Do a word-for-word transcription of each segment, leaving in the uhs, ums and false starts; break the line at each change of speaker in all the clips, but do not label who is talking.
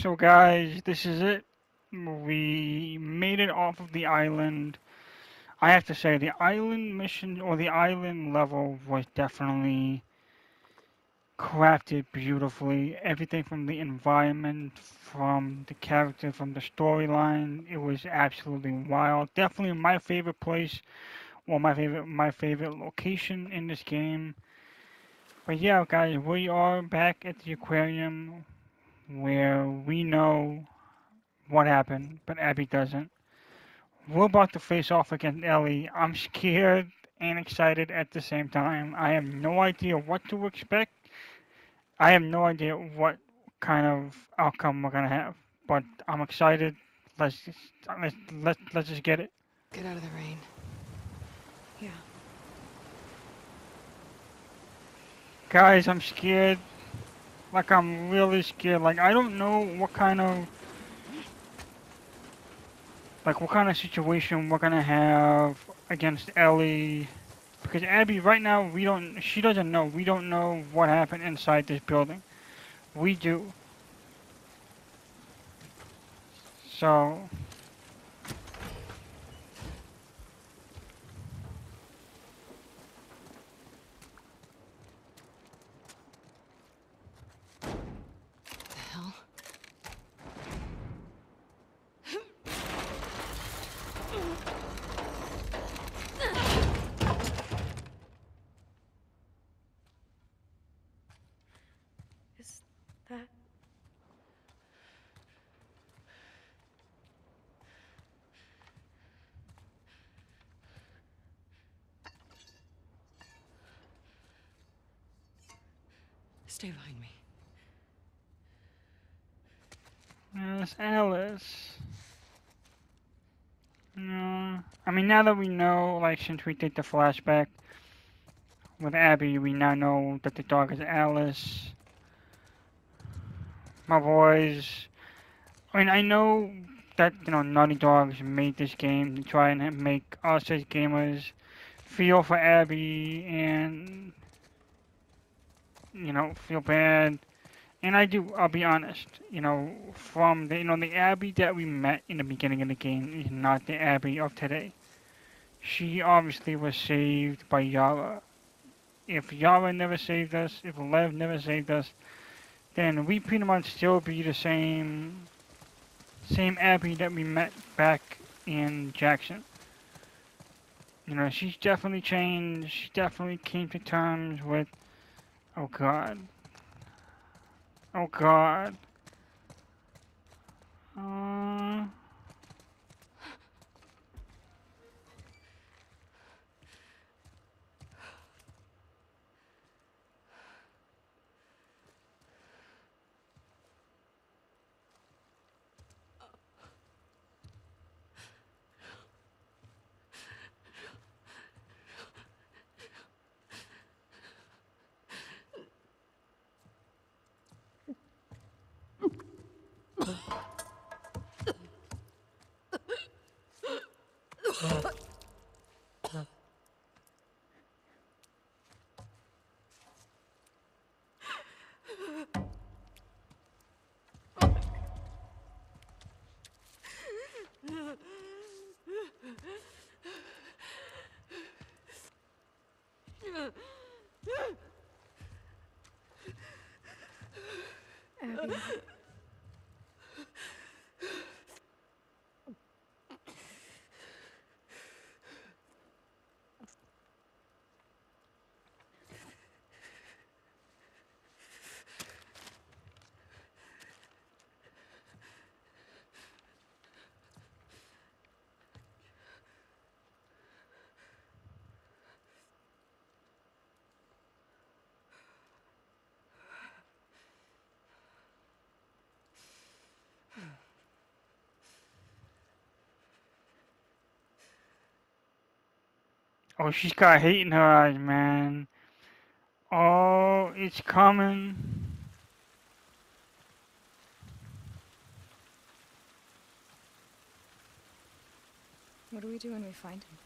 So guys, this is it. We made it off of the island. I have to say, the island mission or the island level was definitely crafted beautifully. Everything from the environment, from the character, from the storyline, it was absolutely wild. Definitely my favorite place, or my favorite my favorite location in this game. But yeah, guys, we are back at the aquarium where we know what happened, but Abby doesn't. We're about to face off against Ellie. I'm scared and excited at the same time. I have no idea what to expect. I have no idea what kind of outcome we're gonna have, but I'm excited. Let's just, let's let's let's just get it,
Get out of the rain.
Yeah.
guys. I'm scared. Like I'm really scared. Like I don't know what kind of like what kind of situation we're gonna have against Ellie. Because Abby, right now, we don't. She doesn't know. We don't know what happened inside this building. We do. So
What the hell?
Is that...
Stay behind me.
yes, Alice. No, I mean now that we know, like since we did the flashback with Abby, we now know that the dog is Alice. My boys. I mean, I know that you know Naughty Dogs made this game to try and make us as gamers feel for Abby and you know feel bad. And I do. I'll be honest. You know, from the you know the Abby that we met in the beginning of the game is not the Abby of today. She obviously was saved by Yara. If Yara never saved us, if Lev never saved us, then we pretty much still be the same same Abby that we met back in Jackson. You know, she's definitely changed. She definitely came to terms with, oh God, oh God. Uh,
Abby...
oh, she's got hate in her eyes, man. Oh, it's coming.
What do we do when we find him?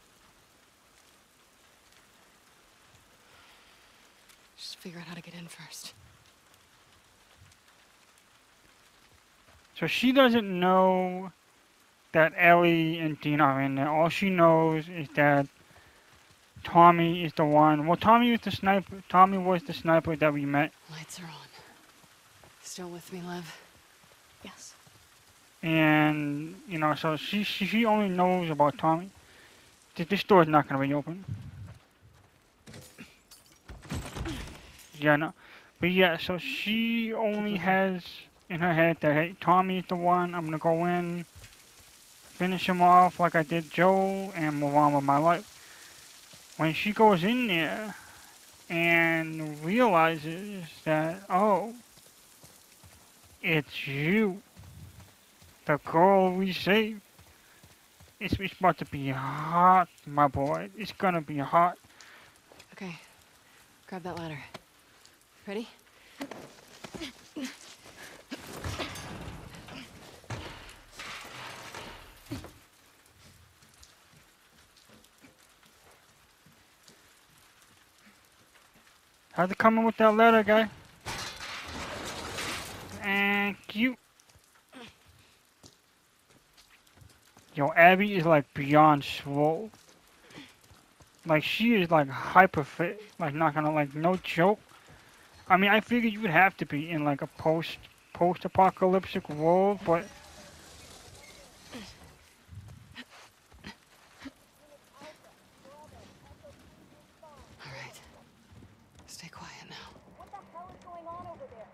Just figure out how to get in first.
So she doesn't know that Ellie and Dina are in there. All she knows is that Tommy is the one. Well, Tommy was the sniper. Tommy was the sniper that we met.
Lights are on. Still with me, Lev?
Yes.
And, you know, so she, she, she only knows about Tommy. This, this door's not going to be open. Yeah, no. But yeah, so she only has in her head that, hey, Tommy's the one. I'm going to go in, finish him off like I did Joe, and move on with my life. When she goes in there and realizes that, oh, it's you, the girl we saved. It's, it's about to be hot, my boy. It's gonna be hot.
Okay. Grab that ladder. Ready?
How's it coming with that letter, guy? Thank you. Yo, Abby is like beyond swole. Like she is like hyper fit. Like not gonna like no joke. I mean, I figured you would have to be in like a post post apocalyptic world, but
All right. Stay quiet now.
What the hell is going on over there?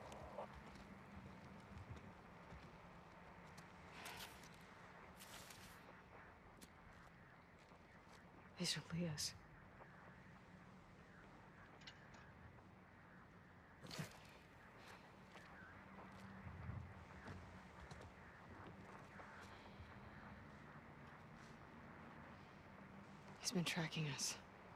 These are Leah's. He's been tracking us.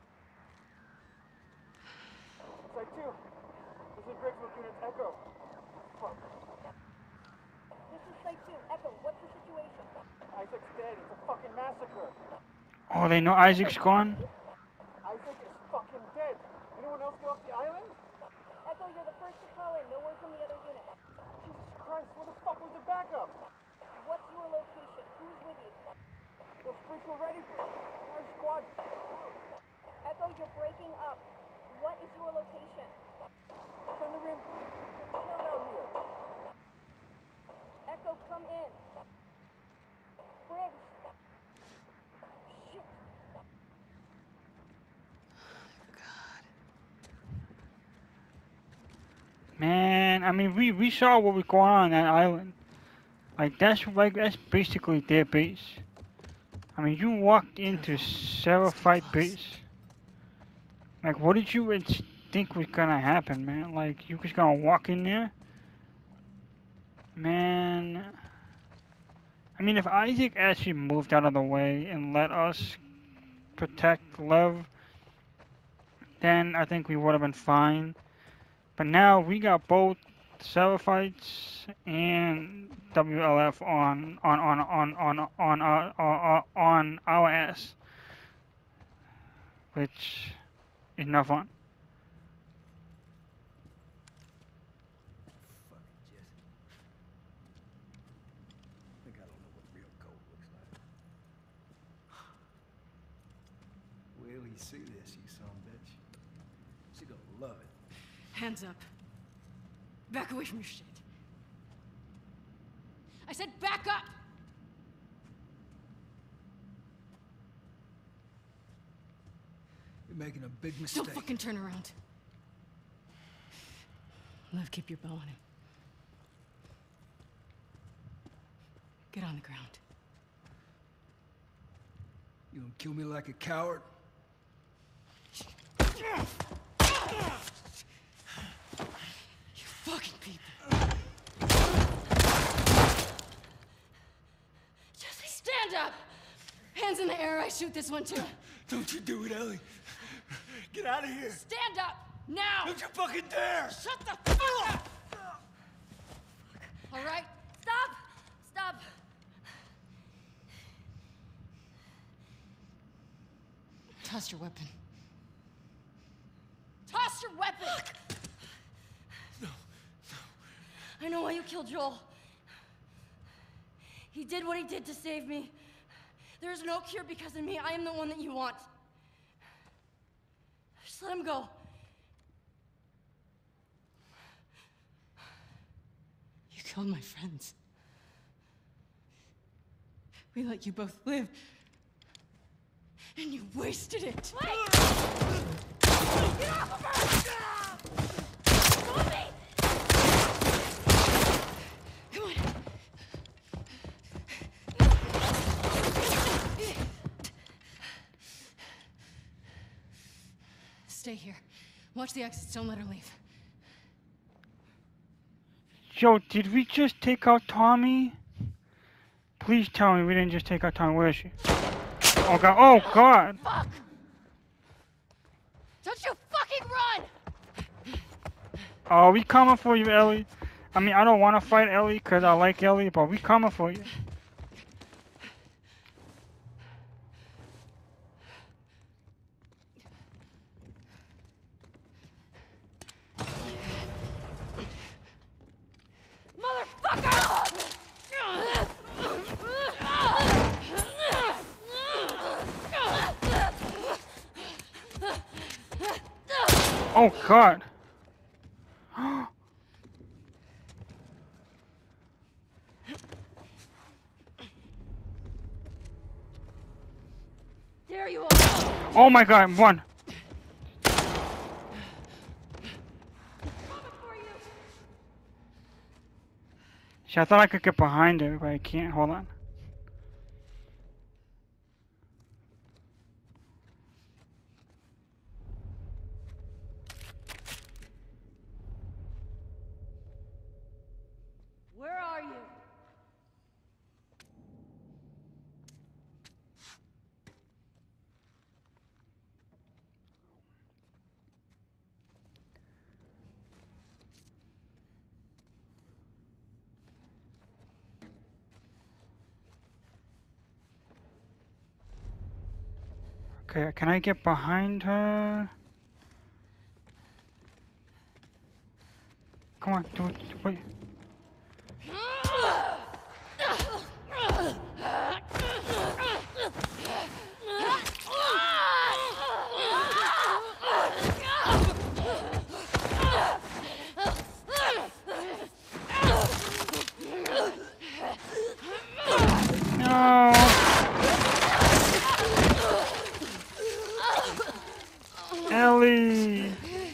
Site two. This is Greg's looking at Echo. Fuck.
This is Site two. Echo, what's the situation?
Isaac's dead. It's a fucking massacre.
oh, they know Isaac's gone.
Isaac is fucking dead. Anyone else get off the island?
Echo, you're the first to call in. No word from the other unit.
Jesus Christ, where the fuck was the backup?
What's your location? Who's with you?
Those freaks were ready for our squad.
Echo, you're breaking up. What is your location?
It's on the rim. Chill out here.
Echo, come in. Briggs. Shit.
Man, I mean, we we saw what was going on on that island. Like that's like that's basically their base. I mean, you walked into Seraphite base. Like, what did you ins- think was gonna happen, man? Like, you was gonna walk in there? Man. I mean, if Isaac actually moved out of the way and let us protect Lev, then I think we would have been fine. But now we got both Seraphites and W L F on on on on on on our, our, on our ass, which is not fun.
Fucking Jesse. Think I don't know what real gold looks like. Wait till you see this, you son of a bitch. She gonna love it.
Hands up. Back away from your shit. I said back up!
You're making a big mistake.
Don't fucking turn around. Lev, keep your bow on him. Get on the ground.
You gonna kill me like a coward?
You fucking people. Jesse, stand up! Hands in the air, I shoot this one too.
Don't you do it, Ellie. Get out of here.
Stand up! Now!
Don't you fucking dare!
Shut the fuck up! All right?
Stop! Stop!
Toss your weapon. Toss your weapon!
No,
I know why you killed Joel. He did what he did to save me. There is no cure because of me. I am the one that you want. Just let him go.
You killed my friends. We let you both live. And you wasted it.
Wait! Get off of her! Move me!
Come on. Stay here. Watch the exits. Don't let her leave.
Yo, did we just take out Tommy? Please tell me we didn't just take out Tommy. Where is she? Oh god. Oh god.
Fuck! Don't you fucking run!
Oh, we coming for you, Ellie. I mean, I don't want to fight Ellie because I like Ellie, but we coming for you. Oh god.
There you are.
Oh my god, run. See, I thought I could get behind her, but I can't. Hold on.
Where are you?
Okay, can I get behind her? Come on, do it. Wait. No. Ellie.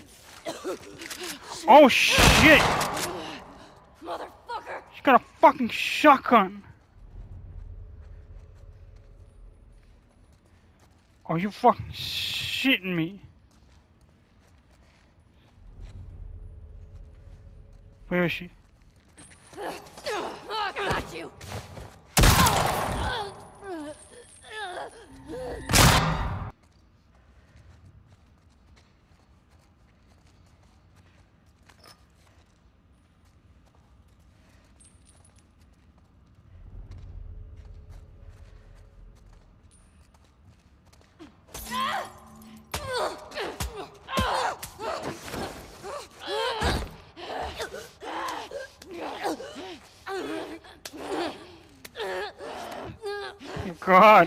Oh shit.
Motherfucker!
She's got a fucking shotgun. Oh, you fucking shitting me. Where is she?
I got you!
Oh god.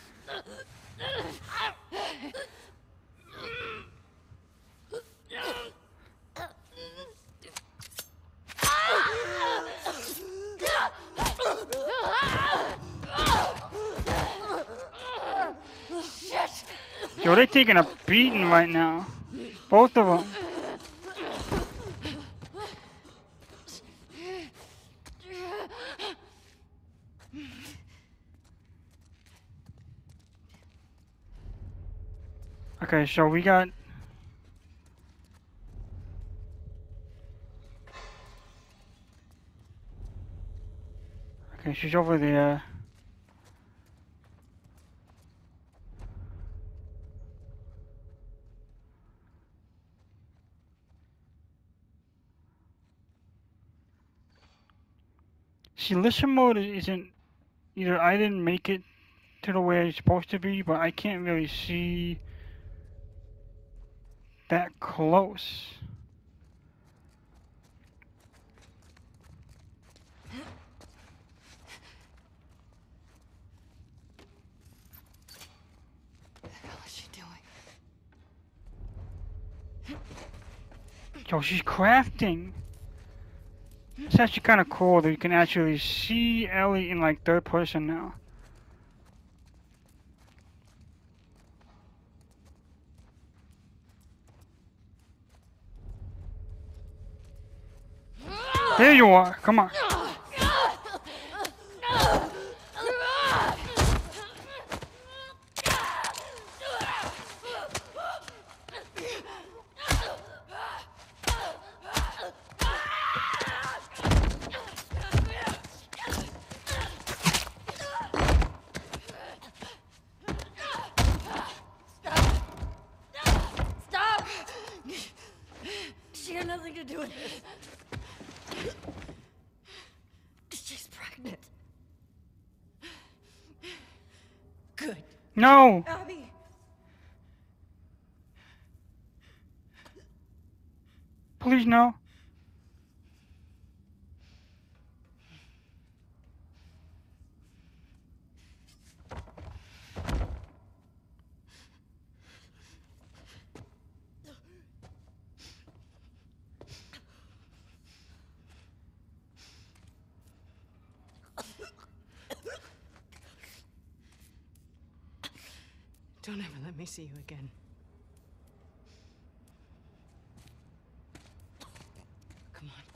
Yo, they're taking a beating right now. Both of them. Okay, so we got... Okay, she's over there. See, listen mode isn't... Either I didn't make it to the way it's supposed to be, but I can't really see that close. Yo, she's crafting. It's actually kind of cool that you can actually see Ellie in like third person now. There you are. Come on.
Stop! She had nothing to do with this. She's pregnant. Good.
No.
Abby.
Please no.
Don't ever let me see you again. Come on.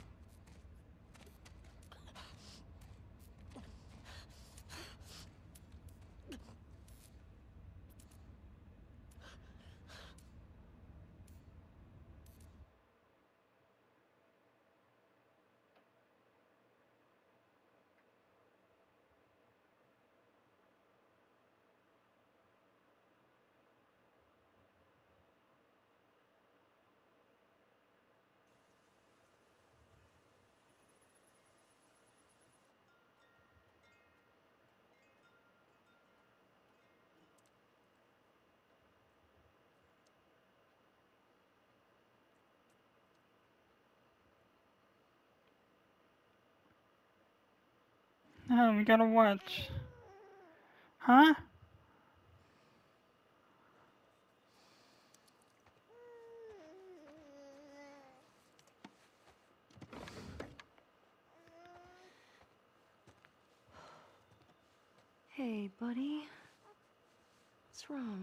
No, we gotta watch. Huh?
Hey, buddy. What's wrong?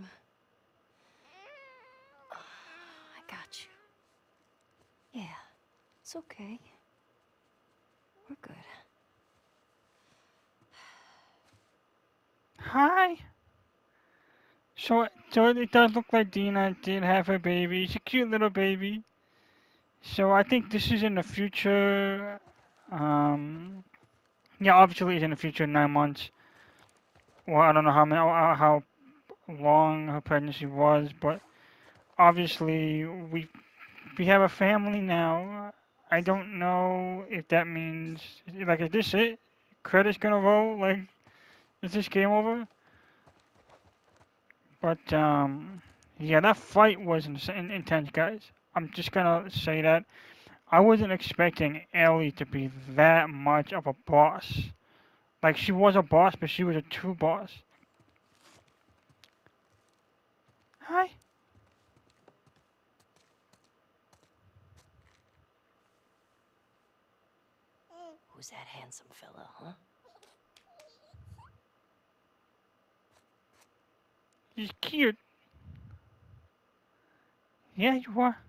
I got you. Yeah, it's okay. We're good.
Hi. So, so it does look like Dina did have a baby. It's a cute little baby. So I think this is in the future. Um, yeah, obviously it's in the future, nine months. Well, I don't know how many, how how long her pregnancy was, but obviously we we have a family now. I don't know if that means like is this it? Credits gonna roll? Like is this game over? But um, yeah, that fight was ins- in- intense, guys. I'm just gonna say that I wasn't expecting Ellie to be that much of a boss. Like she was a boss, but she was a true boss. Hi.
Who's that handsome fella, huh?
He's cute. Yeah, you are.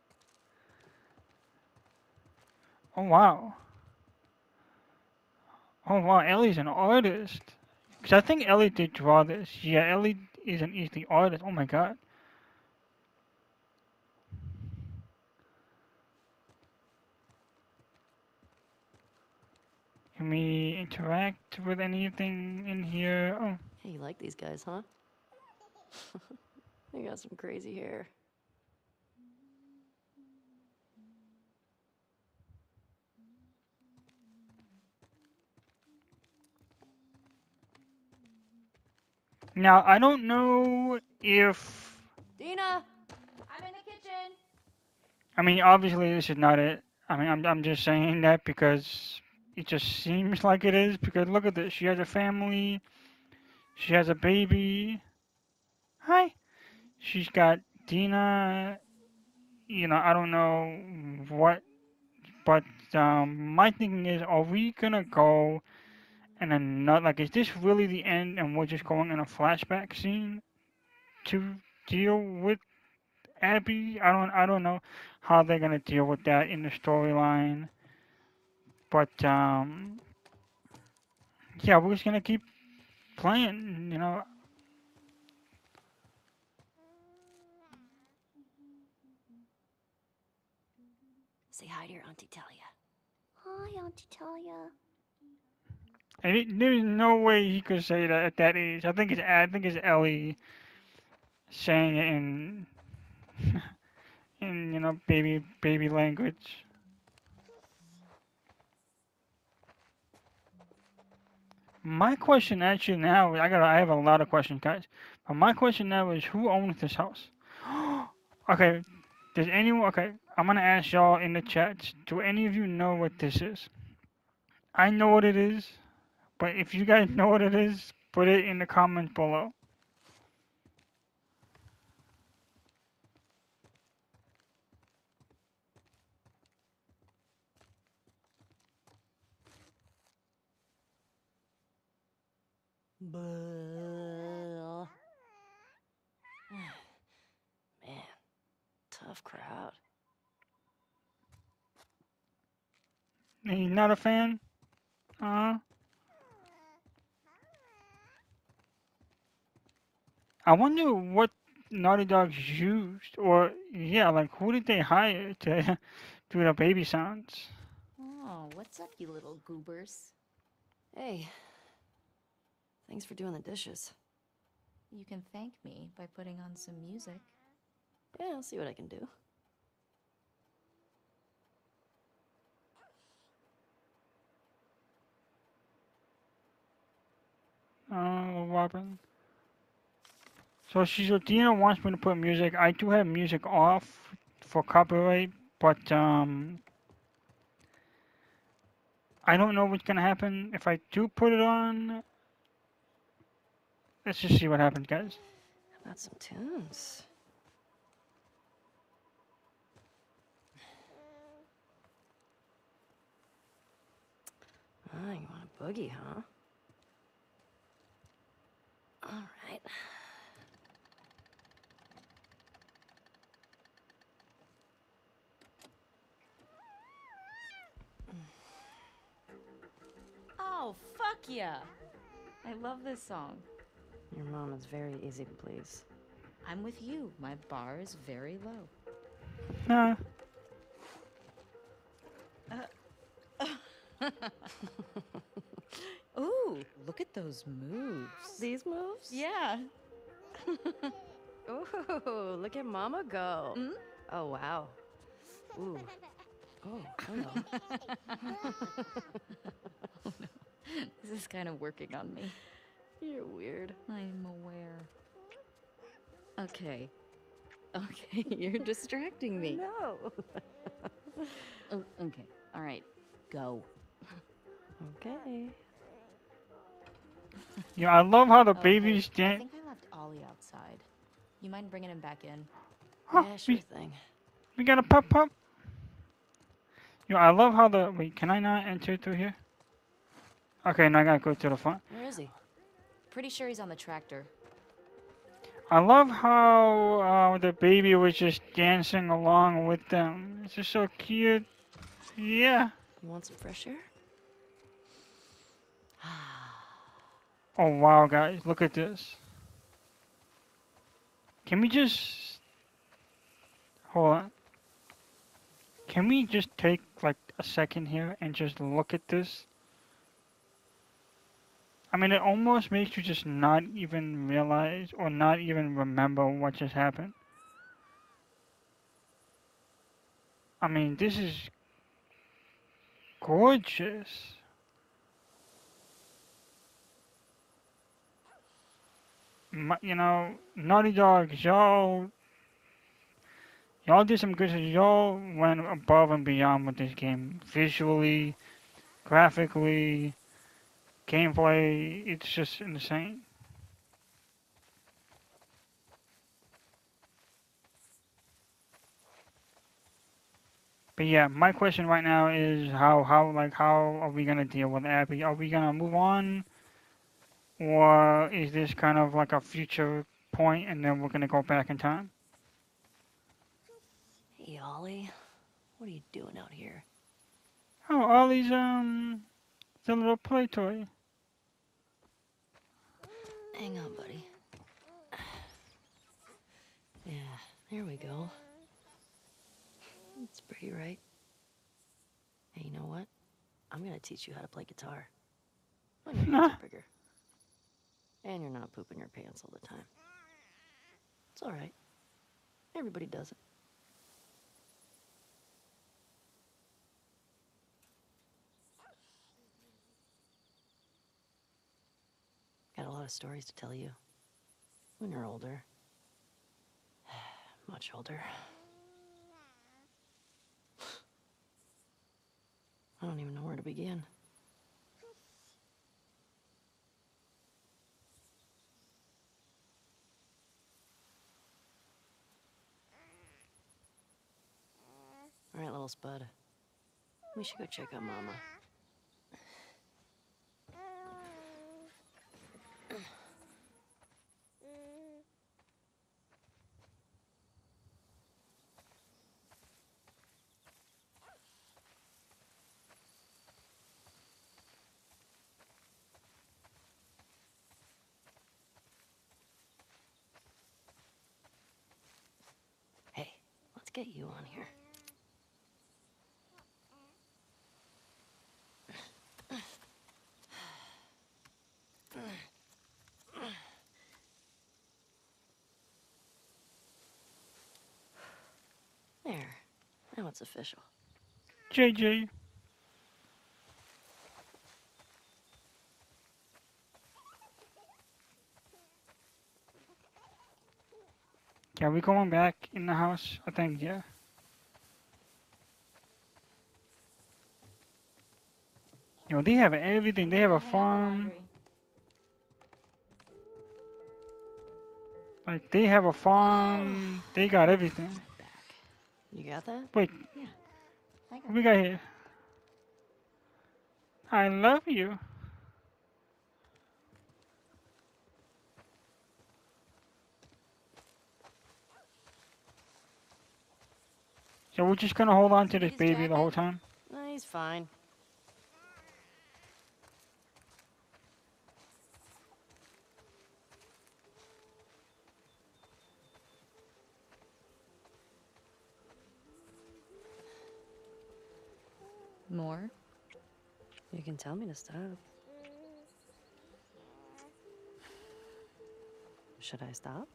Oh wow. Oh wow, Ellie's an artist. Cause I think Ellie did draw this. Yeah, Ellie is an is the artist. Oh my god. Can we interact with anything in here? Oh,
Hey, you like these guys, huh? They got some crazy hair.
now I don't know if
Dina! I'm in the kitchen!
I mean obviously this is not it. I mean I'm I'm just saying that because it just seems like it is because look at this. She has a family. She has a baby. Hi. She's got Dina you know, I don't know what, but um, my thinking is, are we gonna go and then not like, is this really the end, and we're just going in a flashback scene to deal with Abby? I don't, I don't know how they're gonna deal with that in the storyline, but um, yeah, we're just gonna keep playing, you know.
Say hi to your Auntie Talia. Hi, Auntie Talia.
And it, there's no way he could say that at that age. I think it's I think it's Ellie saying it in in you know baby baby language. My question actually now, I got I have a lot of questions, guys. But my question now is, who owns this house? Okay, does anyone? Okay, I'm gonna ask y'all in the chat. Do any of you know what this is? I know what it is, but if you guys know what it is, put it in the comments below.
Buh. Man, tough crowd.
He's not a fan. Uh, I wonder what Naughty Dog's used, or yeah, like who did they hire to do the baby sounds?
Oh, what's up, you little goobers?
Hey, thanks for doing the dishes.
You can thank me by putting on some music.
Yeah, I'll see what I can do.
Uh, Robin. So she's Dina wants me to put music. I do have music off for copyright, but um, I don't know what's gonna happen if I do put it on. Let's just see what happens, guys.
How about some tunes? Ah, you want a boogie, huh? All right.
Oh, fuck yeah! I love this song.
Your mom is very easy to please.
I'm with you. My bar is very low.
Nah.
Ooh, look at those moves.
These moves?
Yeah.
Ooh, look at Mama go.
Mm?
Oh, wow. Ooh. Oh, hello.
Oh, no. This is kind of working on me.
You're weird.
I'm aware. Okay. Okay, you're distracting me.
No.
Oh, okay. All right. Go.
Okay.
Yeah, I love how the
Oh,
babies
hey, I
dance.
think I left Ollie outside. You mind bringing him back in?
Huh,
Yeah, sure
we,
thing.
we got a pup pup. Yo, I love how the wait. Can I not enter through here? Okay, now I gotta go to the front.
Where is he?
Pretty sure he's on the tractor.
I love how uh, the baby was just dancing along with them. It's just so cute. Yeah.
You want some fresh air?
Oh wow, guys, look at this. Can we just hold on? Can we just take like a second here and just look at this? I mean, it almost makes you just not even realize or not even remember what just happened. I mean, this is gorgeous. My, you know, Naughty Dogs, y'all, y'all did some good shit. Y'all went above and beyond with this game. Visually, graphically, gameplay, it's just insane. But yeah, my question right now is how how like how are we gonna deal with Abby? Are we gonna move on, or is this kind of like a future point, and then we're gonna go back in time?
Hey, Ollie. What are you doing out here?
Oh, Ollie's um, it's a little play toy.
Hang on, buddy. Yeah, there we go. It's pretty, right? Hey, you know what? I'm gonna teach you how to play guitar. When your hands are bigger. And you're not pooping your pants all the time. It's alright. Everybody does it. Got a lot of stories to tell you. When you're older. Much older. I don't even know where to begin. All right, little Spud. We should go check on Mama. Hey, let's get you on here. There. Now it's official.
J J. Yeah, we going back in the house? I think, yeah. You know, they have everything. They have a farm. Like, they have a farm. They got everything.
Back. You got that?
Wait,
Yeah. I got
what we got here? I love you. So we're just gonna hold on to this
His
baby the
jacket?
whole time?
No, he's fine.
More?
You can tell me to stop. Should I stop?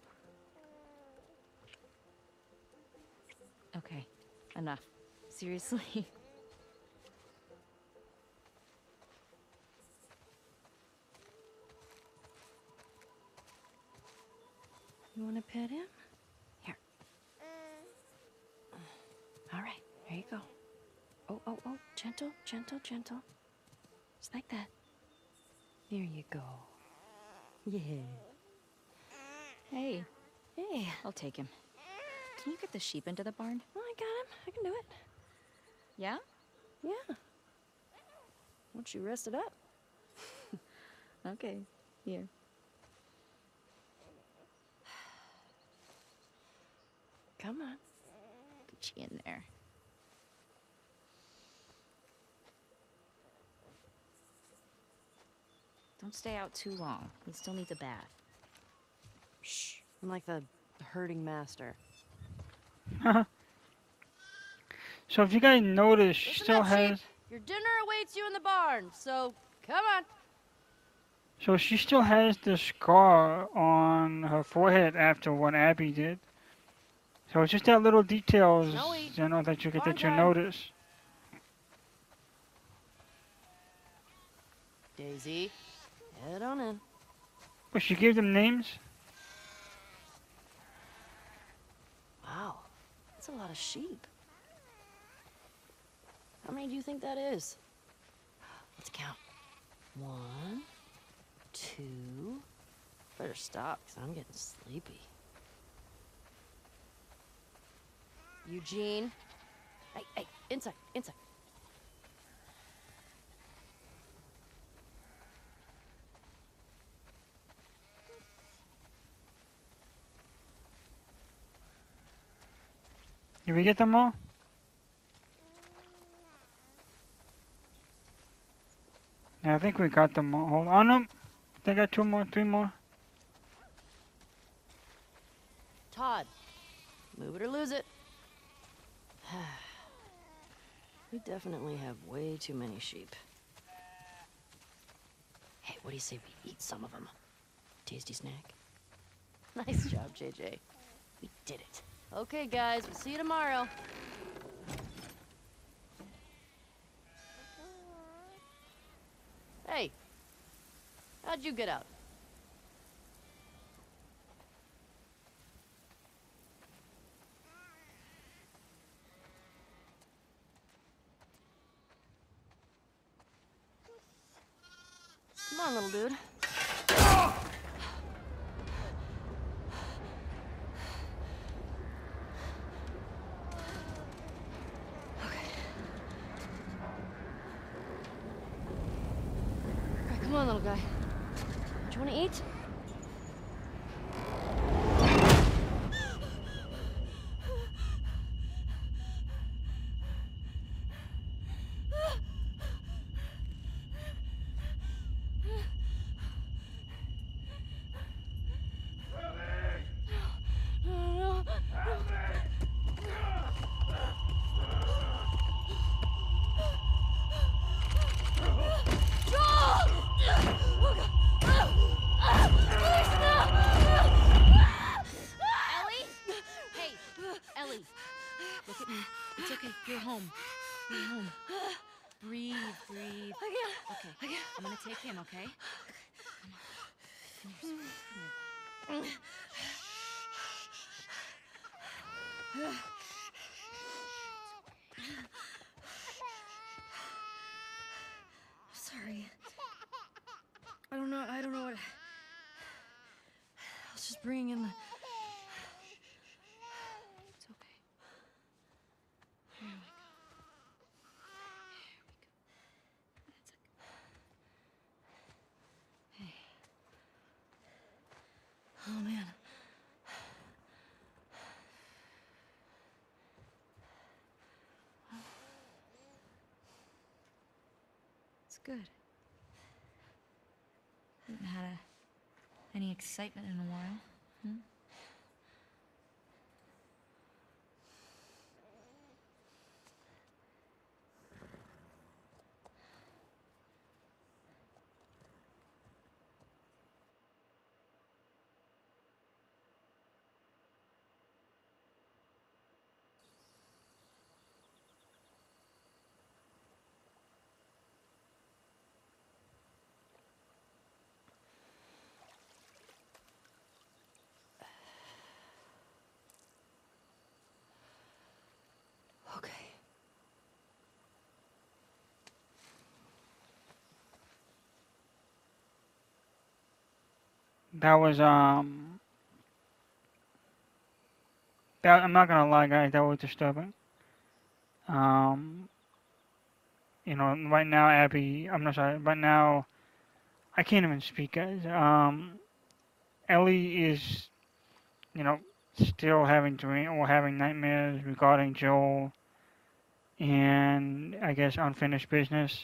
Okay, enough. Seriously?
You want to pet him? Here. All right, here you go. Oh, oh, oh, gentle, gentle, gentle. Just like that. There you go. Yeah.
Hey,
Hey.
I'll take him. Can you get the sheep into the barn?
Oh, I got him. I can do it.
Yeah?
Yeah. Once you rest it up.
Okay, here.
Come on.
Put you in there. Don't stay out too long. He still needs a bath.
Shh. I'm like the herding master.
So if you guys notice, she
Listen
still
up,
has...
sheep. Your dinner awaits you in the barn, so come on.
So she still has the scar on her forehead after what Abby did. So it's just that little details,
Snowy.
you know, that you get
Barn
that you
time.
notice.
Daisy, head on in.
But she gave them names.
Wow, that's a lot of sheep. How many do you think that is? Let's count. One, two. Better stop, because I'm getting sleepy. Eugene. Hey, hey, inside, inside.
Did we get them all? Yeah, I think we got them all. Hold on, no. They got two more, three more.
Todd, move it or lose it. We definitely have way too many sheep. Hey, what do you say we eat some of them? Tasty snack. Nice job, J J. We did it. Okay, guys, we'll see you tomorrow. Hey, how'd you get out? Come on, little dude. Come on, little guy. Do you want to eat?
Take him, okay? Come on. Come here.
Sorry. I don't know. I don't know what. I was just bringing in the.
It's okay. Here we go.
Oh man.
It's good. Haven't had a, any excitement in a while. Hmm?
Okay.
That was, um... That, I'm not gonna lie, guys, that was disturbing. Um... You know, right now, Abby... I'm not sorry, right now... I can't even speak, guys. Um... Ellie is, you know, still having dream or having nightmares regarding Joel and, I guess, unfinished business.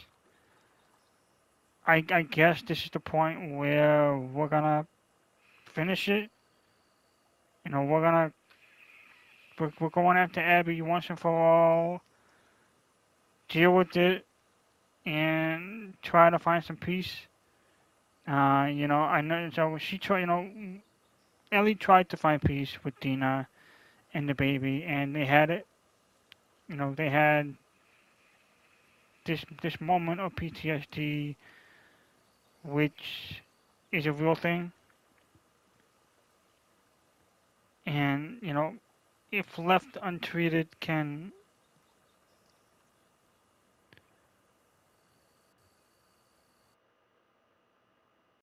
I, I guess this is the point where we're gonna finish it. You know, we're gonna we're, we're going after Abby once and for all. Deal with it and try to find some peace. Uh, you know, I know. So she tried. You know, Ellie tried to find peace with Dina and the baby, and they had it. You know, they had this this moment of P T S D, which is a real thing. And, you know, if left untreated, can